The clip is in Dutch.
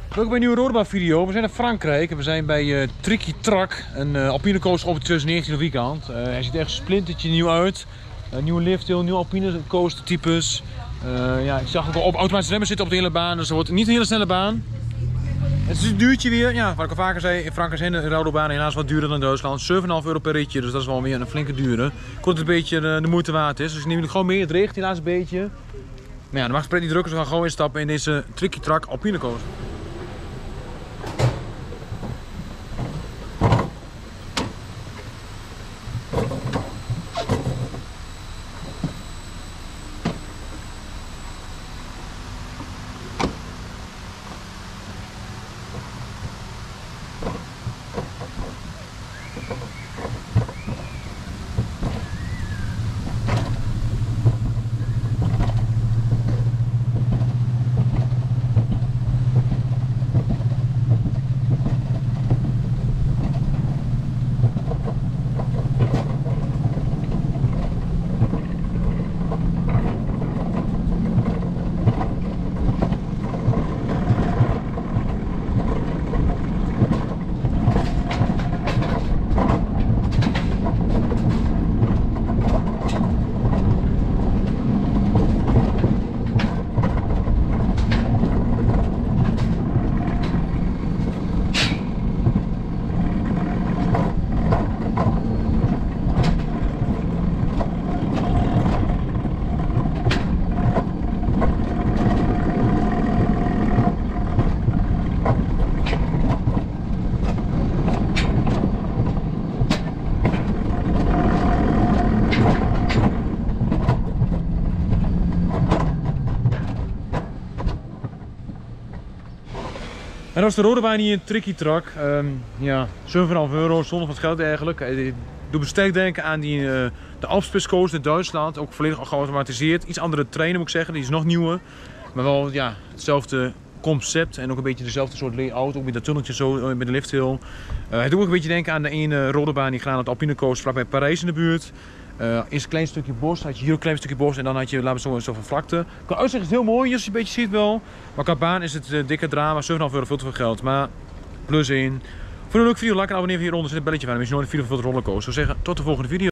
Welkom bij een nieuwe Rodebaan video. We zijn in Frankrijk en we zijn bij Tricky Track, een alpine coaster op het 2019 weekend. Hij ziet echt splintertje nieuw uit. Nieuwe lifthill, nieuwe alpine coaster types. Ja, ik zag ook al op automatische remmen zitten op de hele baan, dus het wordt niet een hele snelle baan. Het is een duurtje weer, ja, wat ik al vaker zei, in Frankrijk zijn de Rodebanen helaas wat duurder dan in Duitsland. 7,5 euro per ritje, dus dat is wel weer een flinke dure. Ik hoop dat het een beetje de moeite waard is, dus ik neem het gewoon mee. Het regent helaas een beetje. Maar ja, dan mag het pret niet drukken, dus we gaan gewoon instappen in deze Tricky Track alpine coaster. En dat is de Rodebaan hier in Tricky Track. Ja, 7,5 euro, zonder wat geld eigenlijk. Ik doe me sterk denken aan de Alpspitz coaster in Duitsland. Ook volledig geautomatiseerd. Iets andere trainer moet ik zeggen, die is nog nieuwer. Maar wel ja, hetzelfde concept en ook een beetje dezelfde soort layout. Ook met dat tunneltje zo, met de lifthill. Het doet ook een beetje denken aan de ene Rodebaan die gedaan had, de Alpine coaster vlakbij Parijs in de buurt. Eerst een klein stukje bos, had je hier een klein stukje bos en dan had je, laten we zo, een soort van vlakte. Qua uitzicht is het heel mooi, als je een beetje ziet wel. Maar qua baan is het dikke drama, 7,5 euro veel te veel geld. Maar plus 1. Voor een leuke video, like en abonneer hieronder, zit een belletje van. Dan mis je nooit een video van de rollercoaster. Ik zou zeggen, tot de volgende video.